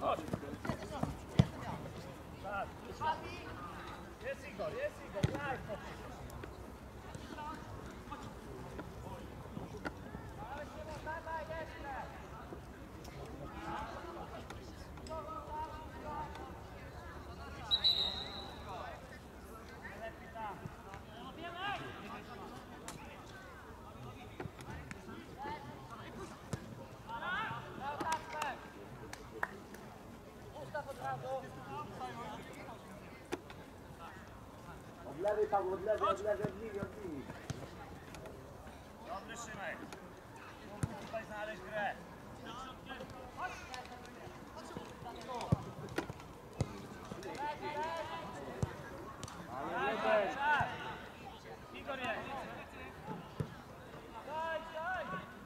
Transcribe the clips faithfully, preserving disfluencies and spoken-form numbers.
Chodź. Jest Igor, jest Igor, graj. Od lewej Paweł, od lewej, od lewej, od linii, od linii. Dobry Szymek. Mógł tutaj znaleźć grę. Igor jest. Daj, daj.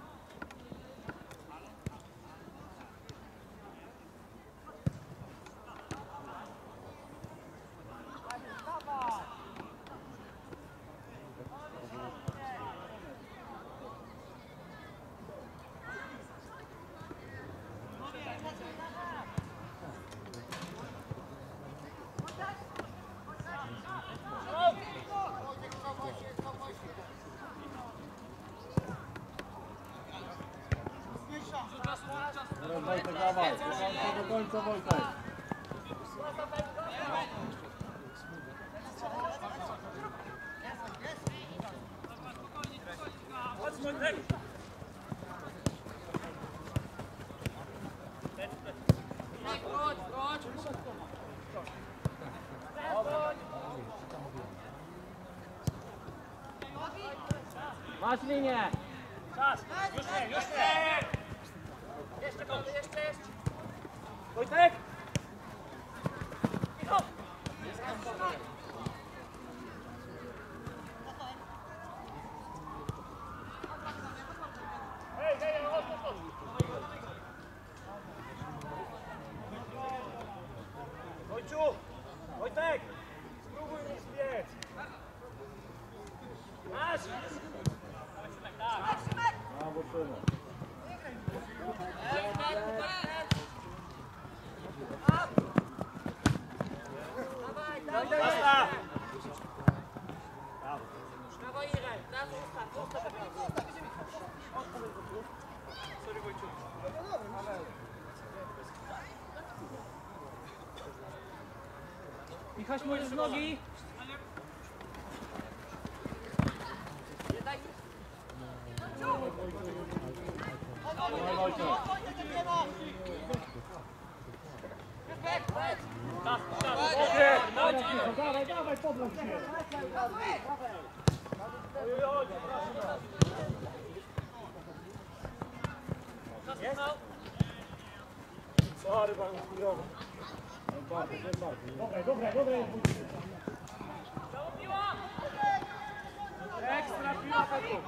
Wojtek, dawaj, do końca Wojtek. Chodź Wojtek. Chodź, chodź. Masz linię! Czas, już nie, już nie! Jeszcze kąty, jeszcze, jeszcze! Wojtek! Michał! Hej, hej, chodź, chodź, chodź! Wojciu! Wojtek! Spróbuj mi zbiec! Masz! Brawo, Szymon. Basta! Prawo Irek, na zostaw, zostaw. Sorry Wojciu. Michaś, możesz nogi? Dawaj, dawaj, podląd się. Sorry, pan chujowo. Dobra, dobra, dobra. Ekstra piła, Petru.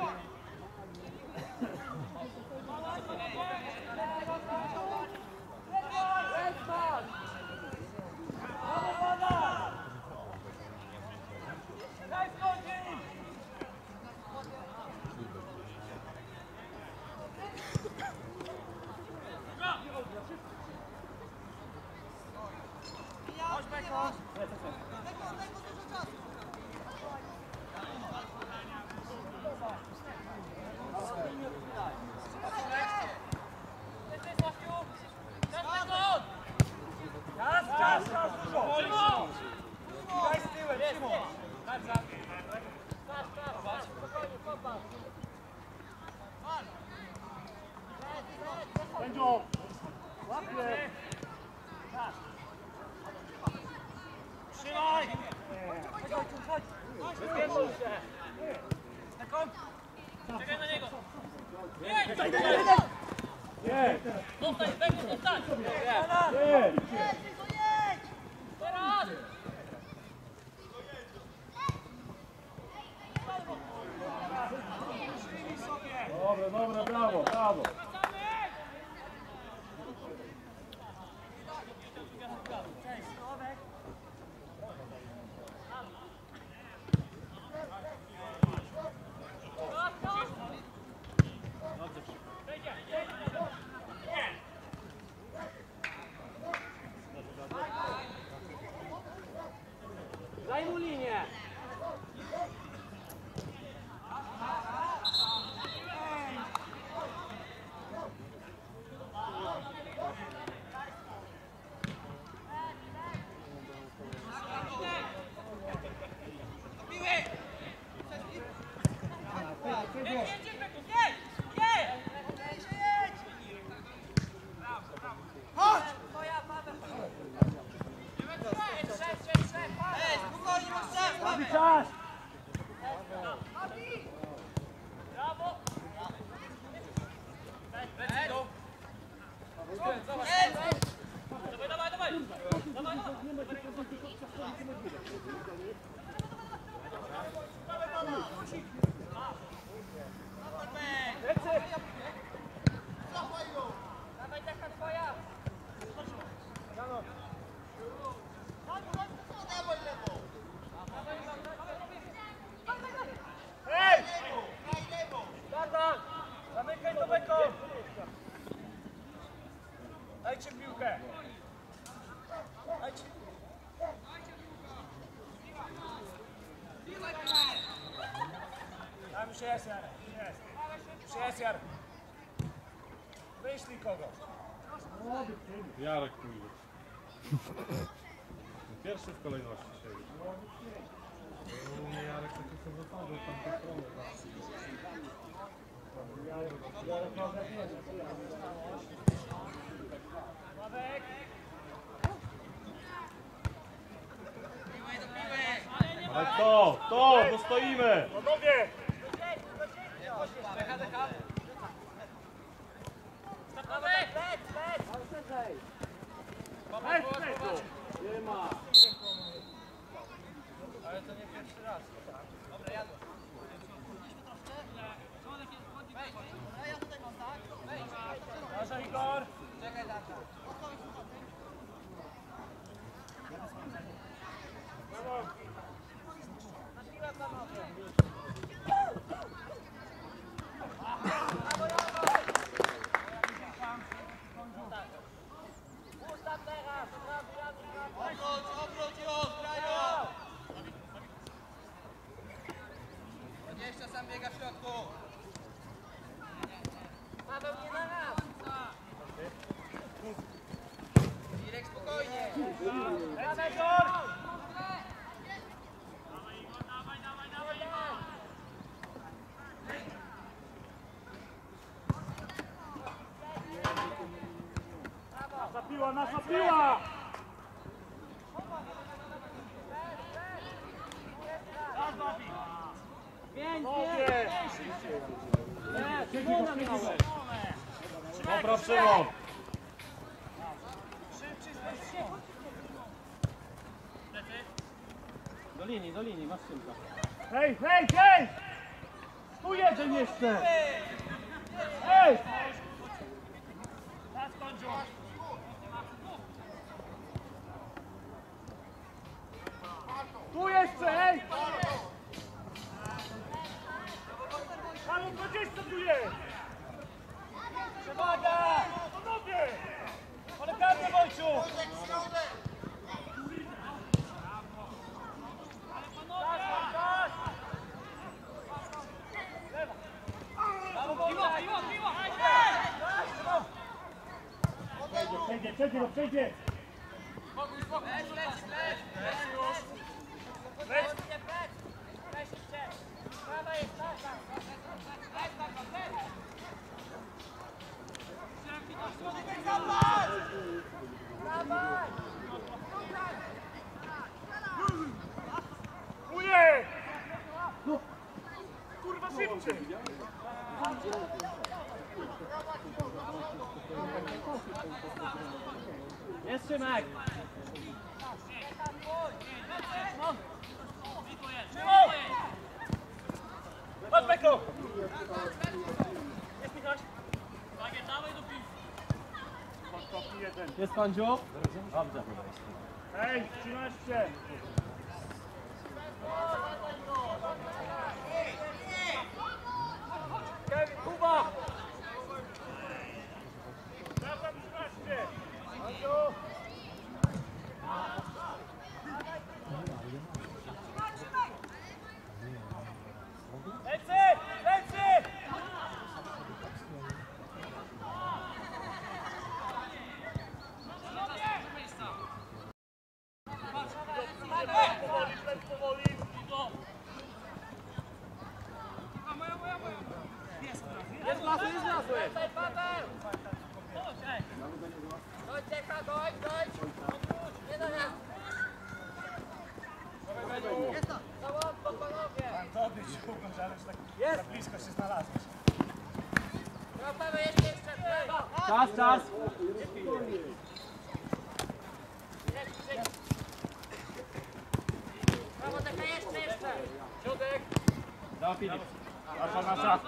Czas, czas, czas, dużo! Szymon! Daj z tyłem, Szymon! Patrz, patrz, patrz, spokojnie, popatrz. Sędzio! Łapie! Czas! Trzymaj! Chodź, chodź, chodź! Wypierdol się! Na kąt! Czekaj na niego! Nie! Tutaj, tutaj! Nie! Zostań, weź, zostań. Nie! Teraz! Dobra, dobra, brawo, brawo! Dajcie piłkę! Dajcie! Tam już jest Jarek, jest. Już jest Jarek. Wyślij kogoś. Jarek pójdzie. Pierwszy w kolejności siedzi. No nie, Jarek taki sobie wypadł, tam po stronę. Sławek! Ale to, to, bo stoimy! Panowie! Nie ma. Ale to nie pierwszy raz. Dobra, jadę. Uważaj, Igor! Czekaj, Data. Ustaw teraz! Obróć, obróć już, grają! Jeszcze sam biega w środku. Paweł, nie na raz! Irek, spokojnie. Lecę, Igor! Nasza piła, nasza piła! Pięć, pięć. Nie, Szymona miałeś. Dobra, Szymon! Do linii, do linii, masz Szymka. Hej, hej, hej! Tu jeden jeszcze! Hej! Tu jeszcze, hej! Halo, dwadzieścia tu jest! Przewaga! Panowie! Ale karny, Wojciu! Przejdzie, przejdzie, no przejdzie! Spokój, spokój! Leć, leć, leć! Leć już! Leć! Weź się! Prawa jest nasza! Leć, nasza, leć! Dawaj! Uje! Kurwa, szybciej! Jest Szymek. Chodź, Beko! Jest Kądziu? Dobrze. Hej, trzynaście! Kevin, Kuba! Wracam trzynaście! Andziu! Lecy! Lecy! Powoli, leć powoli! Jest Lasły, jest Lasły. Wracaj, Paweł! Dojdź, Decha, dojdź, dojdź! Nie na raz! Za łatwo, panowie! To być długo, że ależ tak, tak blisko się znalazłeś. No, Paweł, jeszcze, jeszcze, w lewo! Czas, czas. Jedź, jedź. Brawo, Decha, jeszcze, jeszcze! Środek! Do Filip. Nasza, nasza!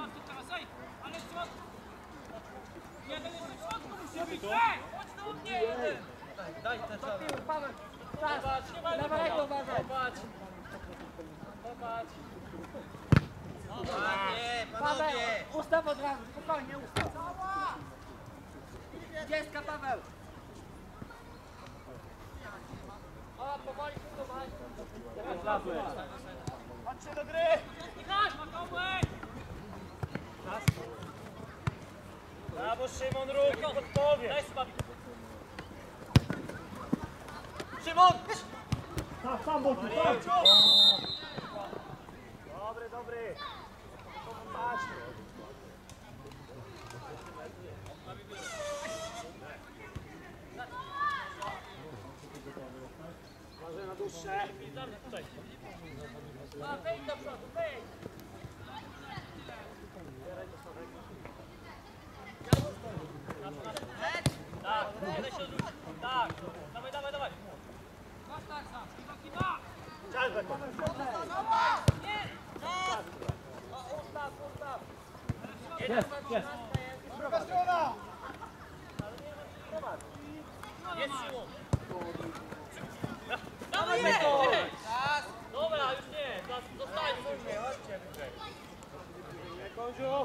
Paweł, czas! Dawaj, to uważaj! Paweł, ustaw od razu, spokojnie ustaw. Dziecka, Paweł! O, powoli, powoli. Zlazłeś. Chodźcie do gry! Michaś, Makołek! Brawo Szymon, rób podpowiedź! Daj sobie. Szymon! Sam, sam, bo tu, Mariusz! sam. Dobry, dobry! Patrzcie! Uważaj na dłuższe! A, wejdź do przodu, wejdź. Tak, jeden się odwróć. Tak, dawaj, dawaj, dawaj! Masz tak sam, kiwa, kiwa. Czas Beko! Nie! O, ustaw, ustaw! Jest, jest. Druga strona! Jest Szymon! Dawaj, Dawaj, Beko! jedź! Dobra, już nie, zostań w sumie, chodźcie wyżej. Koziu!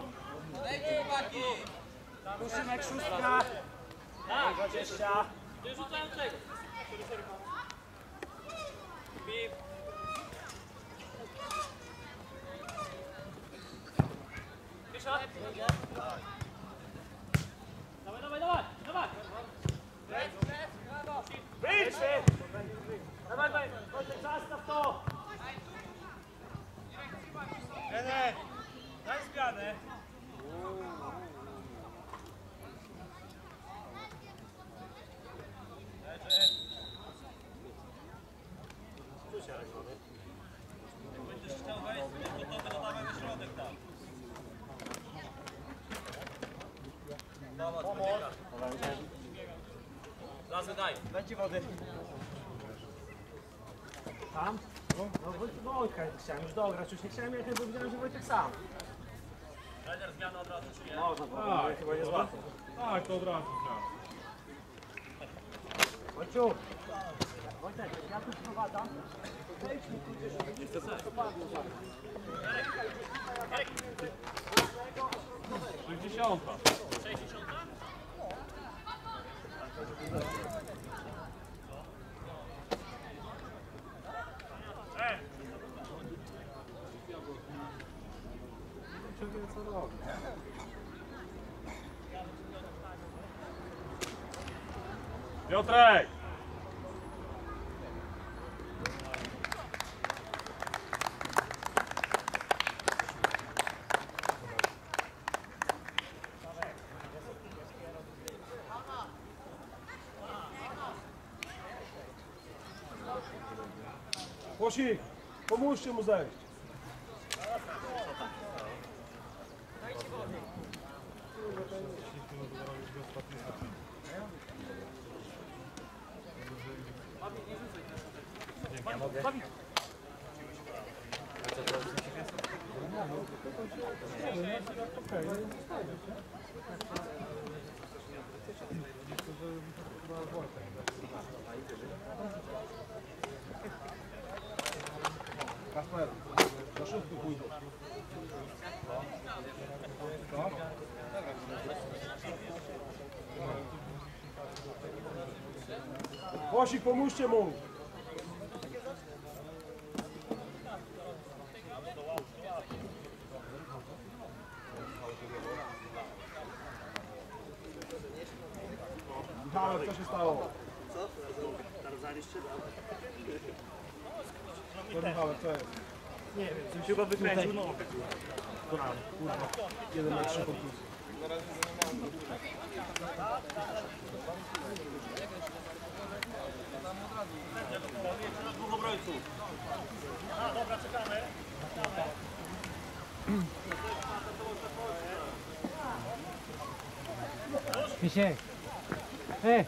Kuszymek szóstka! Tak, dwadzieścia! To już rzucają tego. Bip! Pisza. Dawaj, dawaj, dawaj, dawaj. Wyjdź! Dawaj, dawaj, chodź, zastaw to! Trener, daj zmianę. Będziesz chciał wejść, to gotowy, to dawaj na środek tam. Pomoc. Razy daj. Dajcie wody. Sam? No, no Wojtka chciałem już dograć, już nie chciałem jechać, bo widziałem, że Wojtek sam. Trener zmiana od razu czy nie? Można było, Tak. chyba nie złapał. Tak, to od razu znam. Wojciu! Wojtek, ja tu sprowadzam. Wejdź mi tu gdzieś, żeby nie stopadło za mną. sześćdziesiąta. Ciągle co robi. Piotrek! Łosik, pomóżcie mu zejść. Kasper, do szybku pójdę. Łosik, pomóżcie mu. Michałek, co się stało? Co? Tarzaliście? Co Michałek, co jest? Nie wiem, coś chyba wykręcił nogę. Kurwa, jeden na trzy kontuzji. Dwóch obrońców. A, dobra, czekamy. Krzysiek. Hej.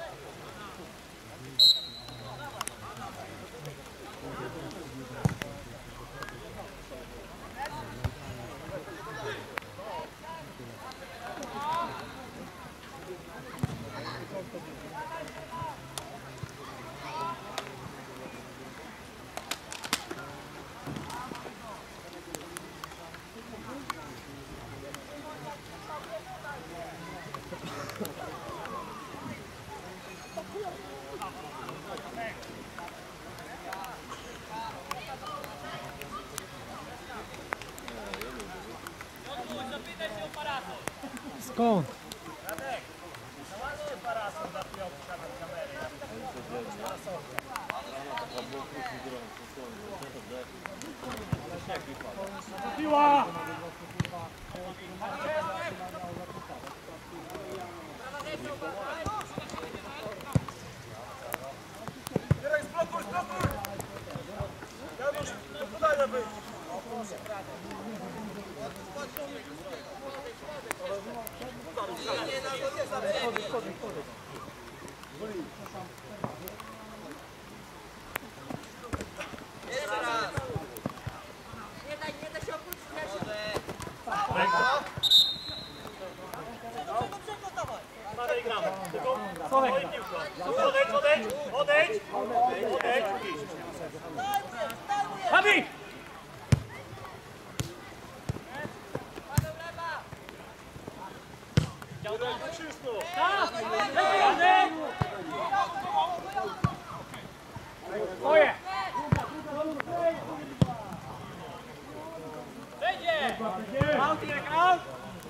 Skąd? Piła! Teraz spokój, spokój! Janusz, do podania wyjść! Jeszcze raz! Nie daj, nie daj się oprócz Dalej gramy, tylko swoim piłką. Odejdź, odejdź, odejdź! Odejdź! Fabi! Działaj, Krzysztof! Tak! Lepiej, Janek! Twoje! Wejdzie! Out, Irek, out!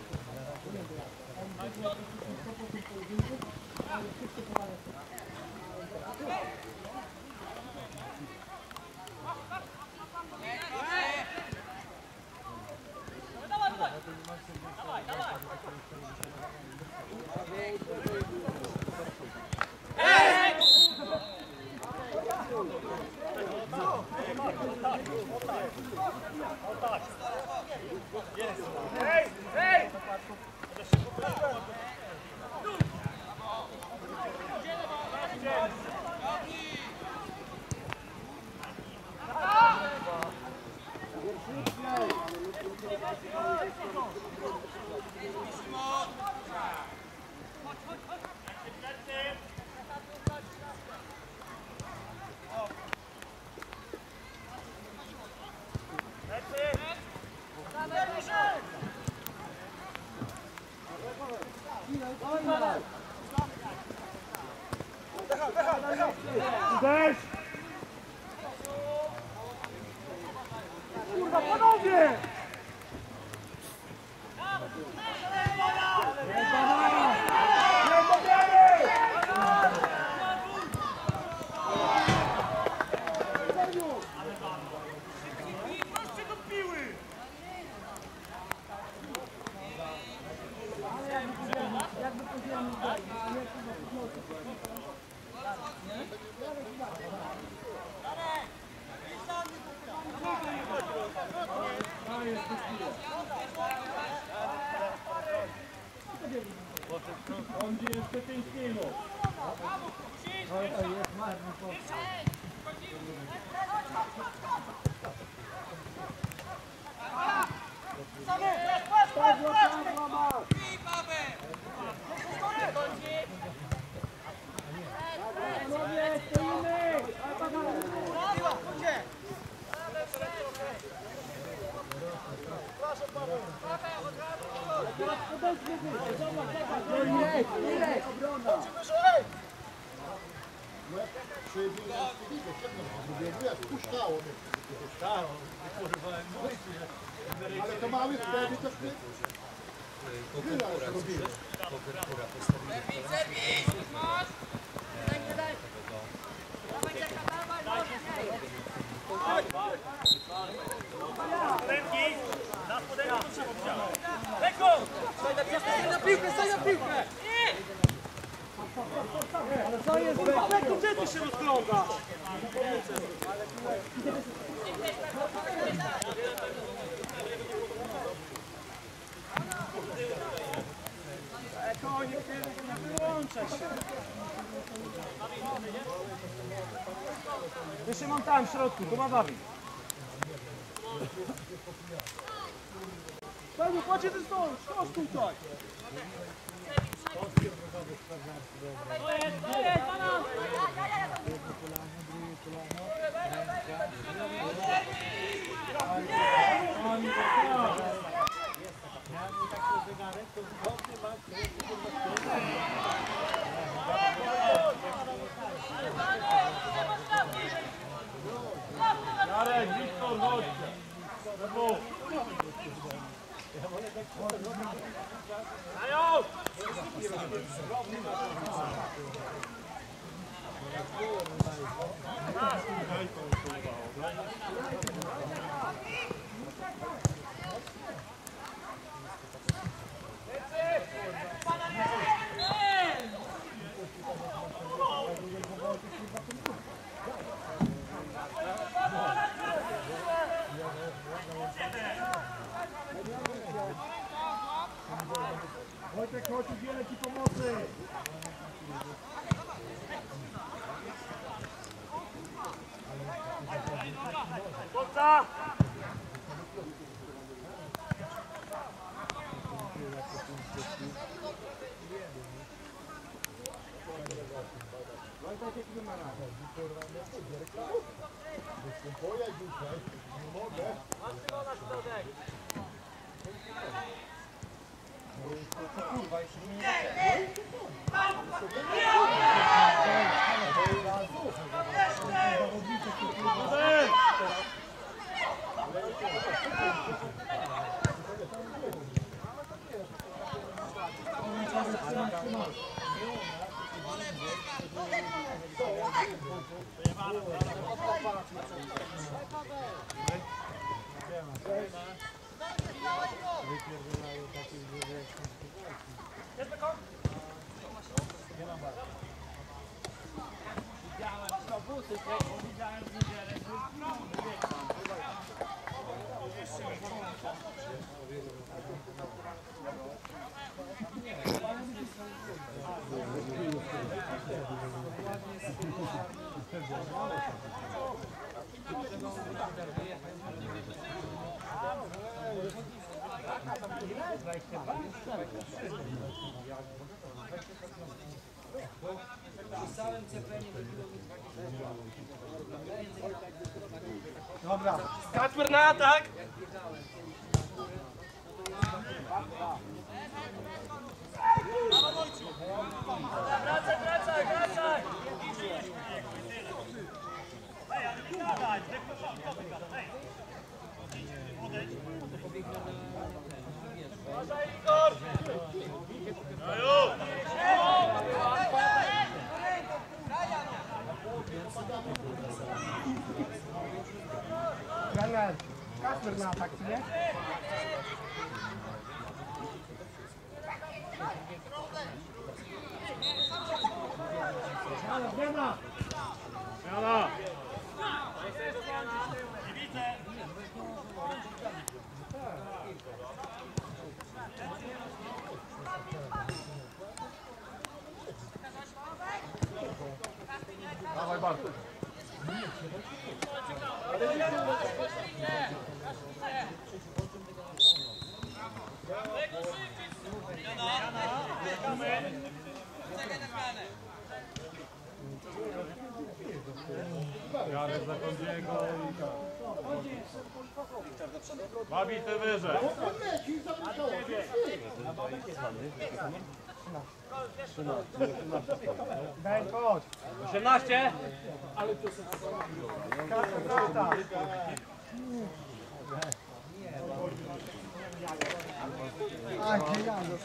Hej, hej! Weź! Kurwa, panowie! On gdzie jest Szczepińskiego. Ale to jest marny sposób. Ale to mały wtedy to wtedy. Kopertura postawili. Ręki! Na spodenku to trzeba wziąć. Lekko! Staj na piłkę, staj na piłkę! Ale co jest? Lekko, gdzie ty się rozglądasz? Eko, nie, nie wyłączaj się. Jeszcze mam tam w środku, tu ma Dawid. Paniu, patrzcie, ty stąd, chodź tutaj. To jest, to jest, pana! Jarek, Wiktor, chodźcie. Dają! Wojtek, chodź, udzielę ci pomocy! Chłopca! Wojtek, jak numer Występuję dzisiaj, nie mogę. Kurwa, jeszcze nie wypierdolają takie rzeczy. Widziałem autobusy, bo widziałem w niedzielę, Dobra. Kacper na atak! Wracaj, wracaj, wracaj! Uważaj, Igor! Trener, Kasper na atak, nie? Zmiana, zmiana! Zmiana! Dawaj Bartek. Jarek za Kondiego i Babi ty wyżej. Daj, chodź! osiemnaście! Kasper na atak! A, genialnie!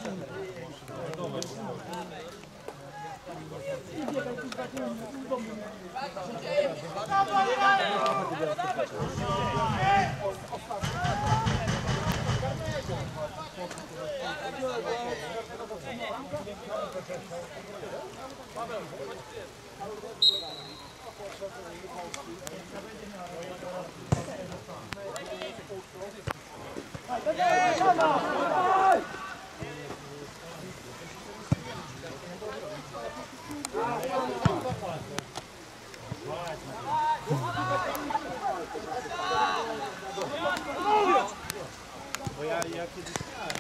Bo ja, ja kiedyś...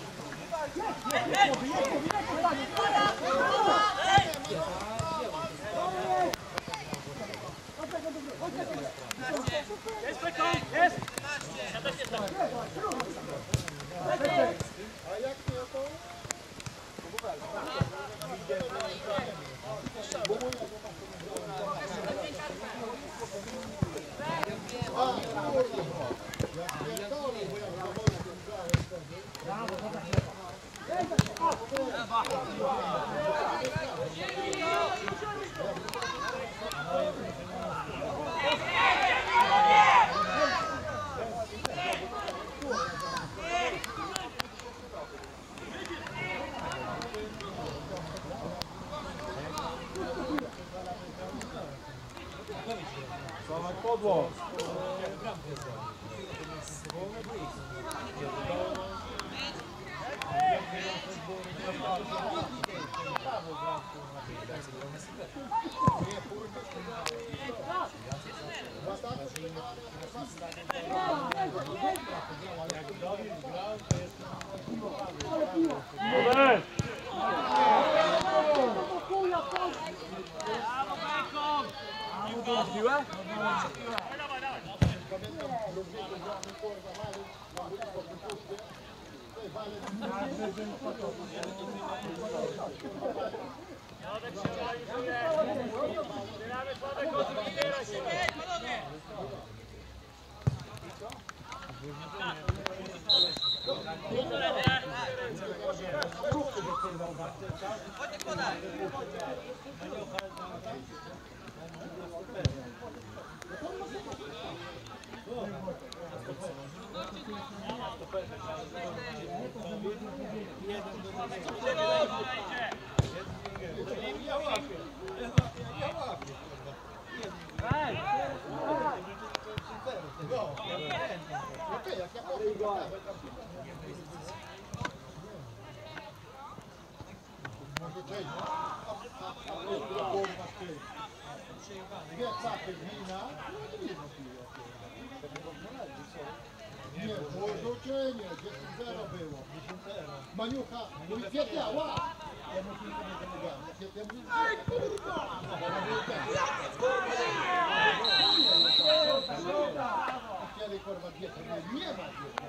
Jest, jest! A jak ty to? A, kurwa. Ja pierdolę, bo ja w Wojtkiem grałem wtedy. Podło. Nie, było rzucenie, dziesięć zero było. Maniucha, mówi Kwiatia, łap! Ja mu tylko nie pomagałem. Kwiatia mówi, ej kurwa! Kiedy kurwa dzieci, nie ma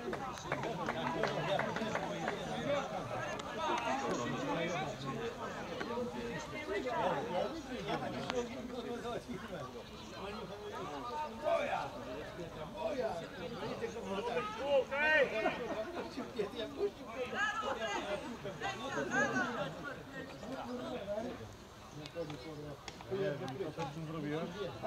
Zrobiłem.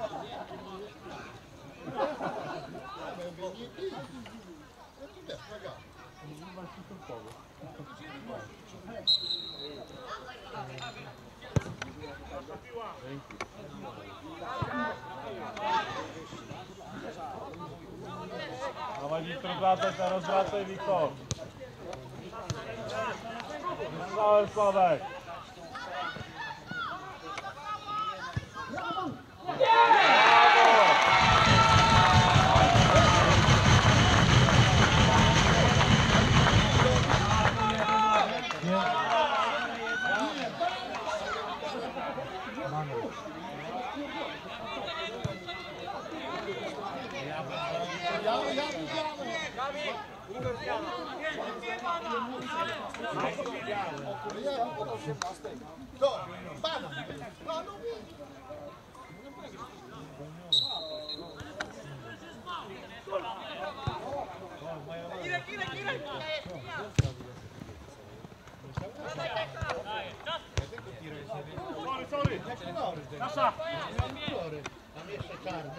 Dawaj Wiktor, wracaj, teraz wracaj Wiktor. Wysłałem Sławek. Nasza! Tam jeszcze czarne,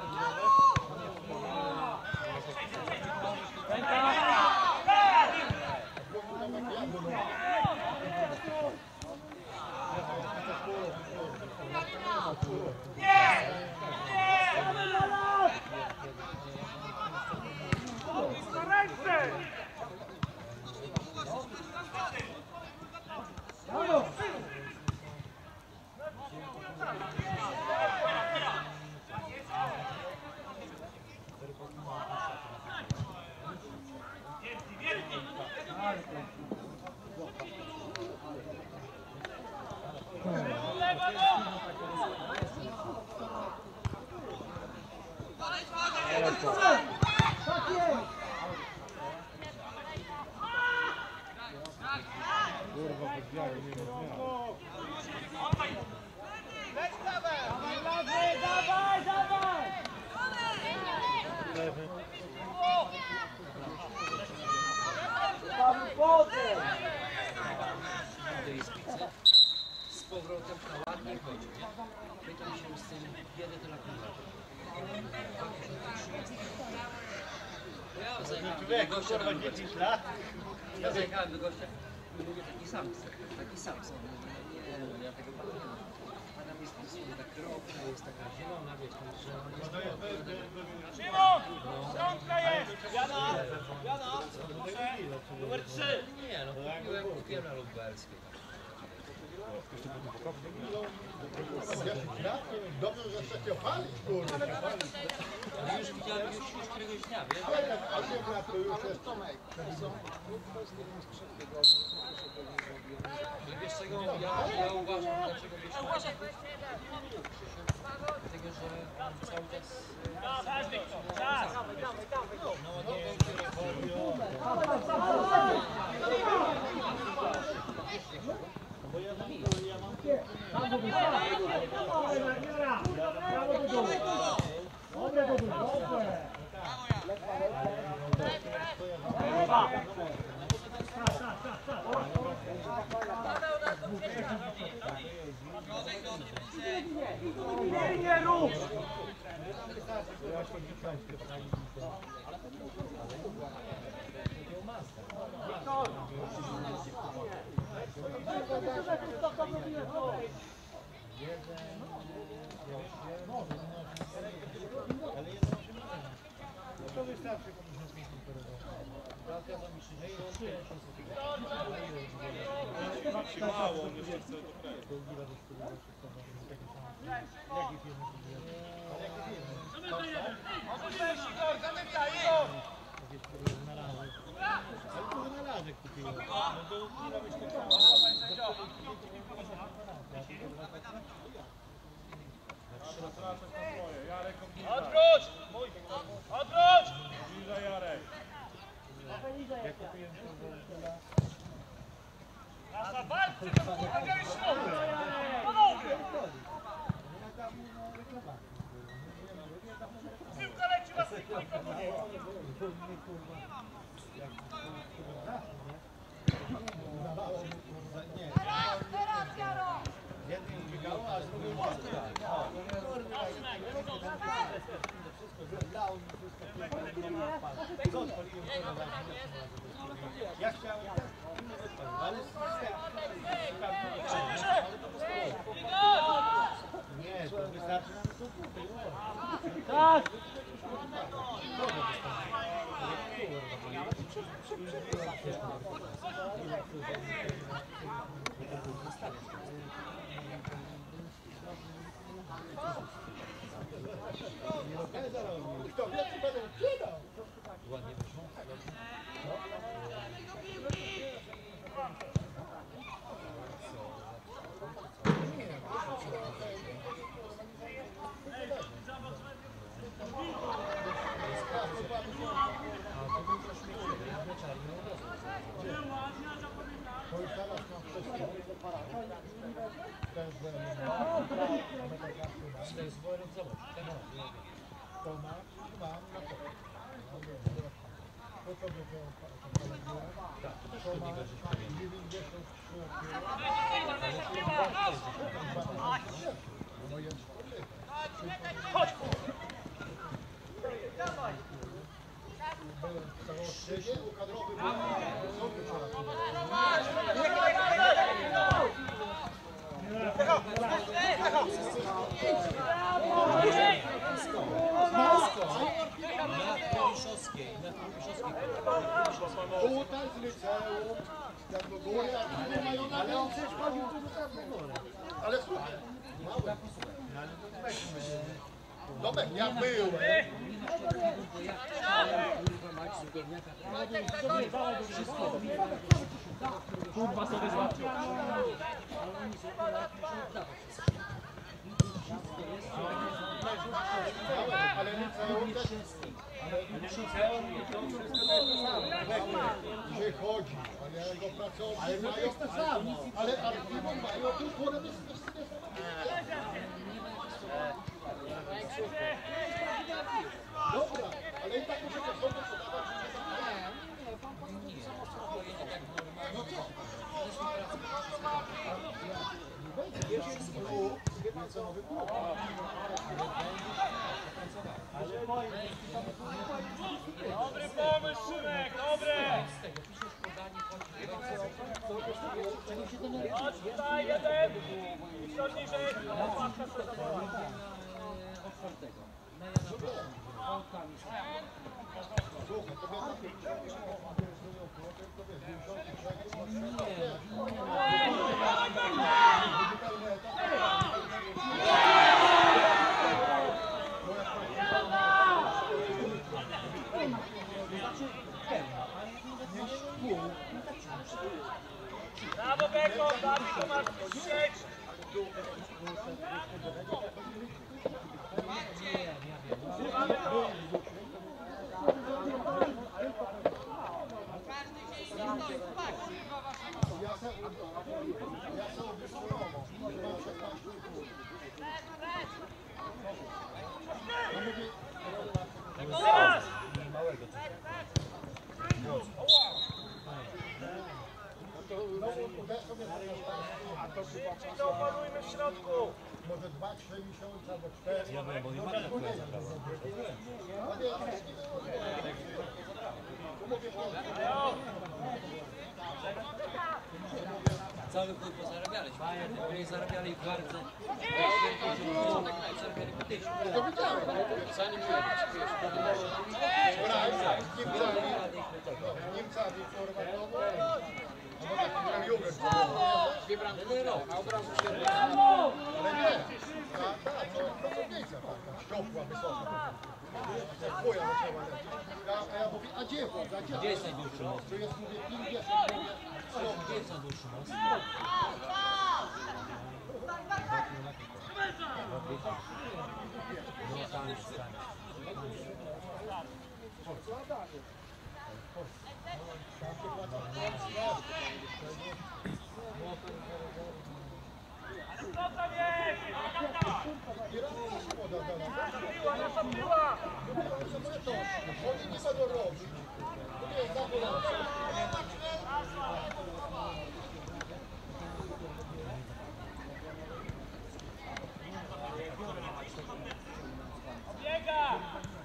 Kurwa, podbijają, nie ma Dawaj, dawaj, dawaj! Tam wodę! Z powrotem na ładnie chodzi. Pytam się z tym, kiedy to na Ja zajechałem do gościa, ja zajechałem do gościa i mówię taki sam, taki sam są. Nie, ja tego panu nie mam. A tam jest tak drobna jest taka zielona, wiesz, tam drzewa. Szymon! Piątka jest! Jana! Jana! Proszę! Numer trzy! Nie, no kupiłem, kupiłem na lubelskiej. Dobrze, że chcecie opalić, kurde. Ale już widziałem już, już któregoś dnia, wiesz? Ale jak osiem lat to już jest Tomek. I wiesz czego, ja, ja uważam, dlaczego wiesz, dlatego, że on cały czas Czas, Wiktor! Czas! naładował kierowców. Dobre, dobre, dobre. Nie rób! To wystarczy. Mało, on już chce Odwróć! Odwróć! Bliżej Jarek. Nasza walczy! Powiedziałeś słowo! Panowie! Piłka leci was tylko nikogo nie ma. Teraz, teraz, Jaro! Ja chciałem, ale nie, to wystarczy nam to. Tak! Kto wie, czy będę przydał? Ładnie wyszło. To już teraz mam wszystko. To jest wolny zobacz. To mam, mam na to. To co by było? Tak, to też chodnika żeś powiedział. dziewięćdziesiąt trzy. No jest. Chodź! Byłem w całości, u kadrowy byłem. Na Poliszowskiej, na Poliszowskiej. Tutaj z liceum, jak do góry, a tu mają na ale on przecież chodził tu do samego. Ale słuchaj, mały. Domek, ja byłem. Kurwa sobie złapcie. Ale liceum też że chodzi, ale jego pracownicy mają, to samo. Ale archiwum mają tylko na dobra, ale i tak muszę to sobie podawać, no co? Jest nowy klub. Dobry pomysł, Szymek, dobry! Chodź tutaj, jeden! Piotr niżej, łapka sobie zabrała. Od czwartego. Na Jana Pawła. Ołkami. Słuchaj, to mnie takie Brawo, Beko, Dawid, to masz sieć. Ja se ja se obyskurował. Mam szesnaście i pół. Teraz! To opanujmy w środku. Może dwa, trzy miesiące albo cztery. Ja wiem, bo nie ma tak Cały chuj pozarabialiśmy. Oni zarabiali w bardzo. Zarabiali po tysiąc. To widziałem. Zanim Niemcami, kurwa, no bo taki gram jogę. Dwie bramki a od razu się ale nie. Tak, tak, to pracownica taka, szczopła, wysoka. Twoja zaczęła lecieć. A ja mówię, a gdzie władza? Gdzie jest najdłuższy most? To jest, mówię, pięćdziesiąt, mówię, Gdzie jest najdłuższy most? No tam jest tam. Co tam jest? Piła, nasza piła! Oni nie będą robić. To nie jest za gorąco. Biega!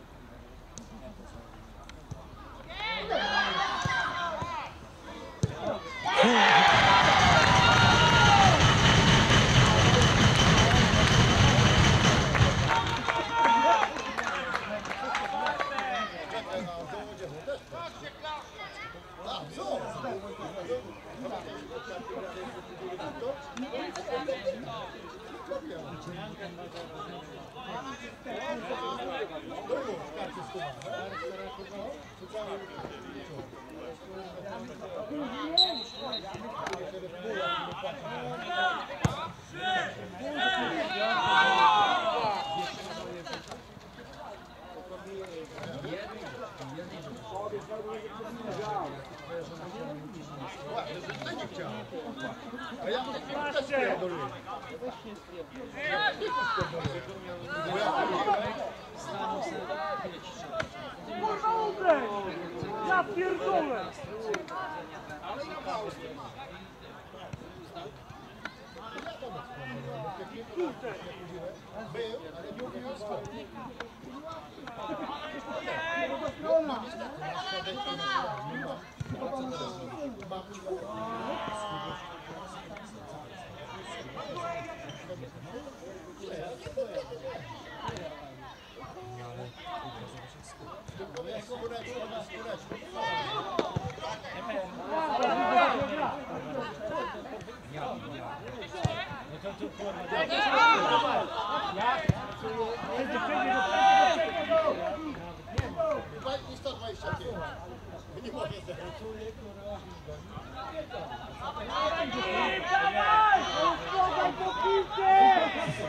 A ja to też pierdolę. Kurwa, umrę! Ja pierdolę! Był, ale nie mówił swoim. I sto dwadzieścia pięć. Nie mogę zagrać. Dawaj! Dawaj po piłkę!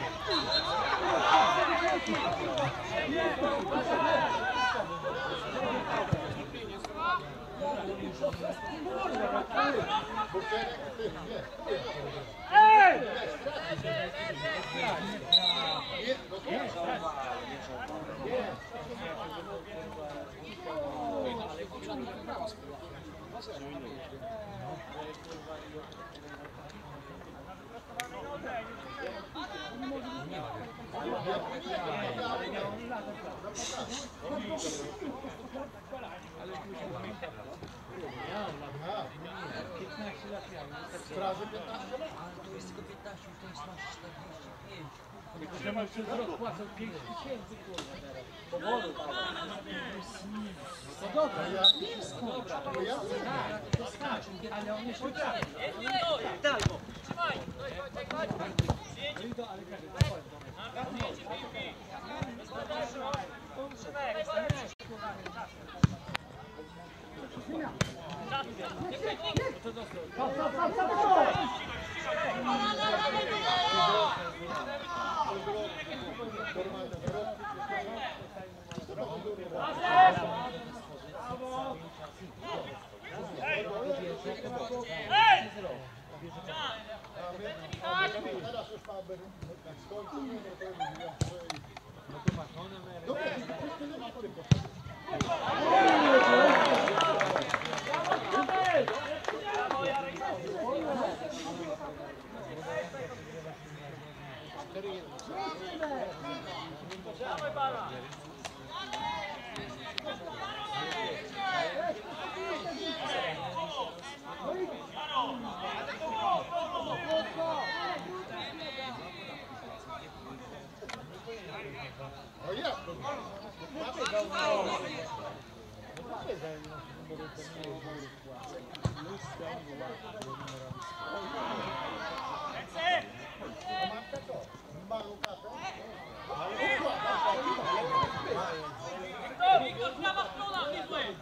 Ej! Straży piętnaście lat? Ale to jest tylko piętnaście, to jest nasz czterdzieści. Że masz przez rok płacą pięć tysięcy, kurwa, teraz. Powodu, to dobra, ja, no dobra, to jest tak, to jest tak, ale on jeszcze tak. Daj go! Trzymaj! Teraz już mamy, jak skończymy, no to już no to masz one mery. Dobra, to nie ma po tym O jak to? Wiktor, prawa strona, wyzły!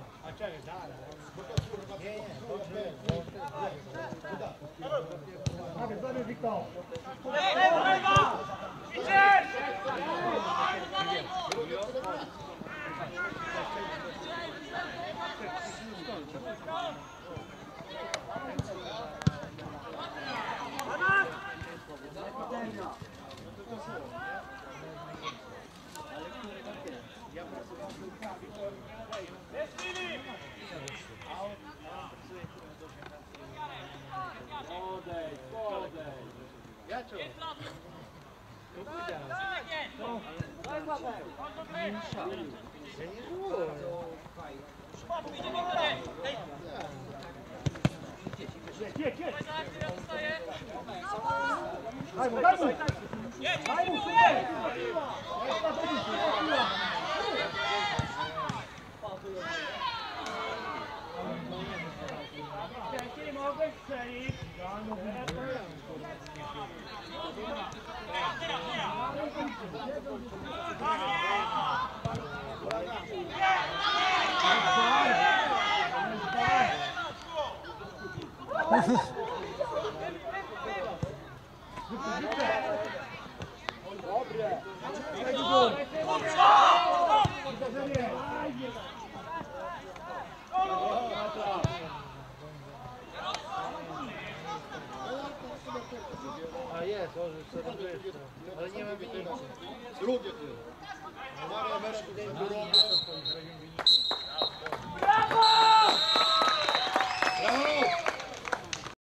A jest, może sobie ale nie ma minuty. Drugie ty. Maria Emerytu